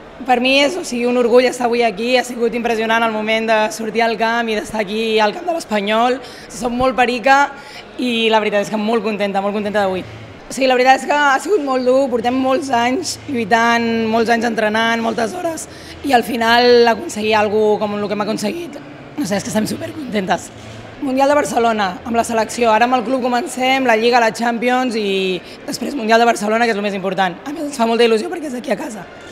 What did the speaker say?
Per mi és un orgull estar avui aquí, ha sigut impressionant el moment de sortir al camp i d'estar aquí al camp de l'Espanyol. Soc molt perica i la veritat és que molt contenta d'avui. Sí, la veritat és que ha sigut molt dur, portem molts anys lluitant, molts anys entrenant, moltes hores, i al final aconseguir alguna cosa com el que hem aconseguit, no sé, és que estem supercontentes. Mundial de Barcelona, amb la selecció. Ara amb el club comencem, la Lliga, la Champions i després Mundial de Barcelona, que és el més important. A més, ens fa molta il·lusió perquè és aquí a casa.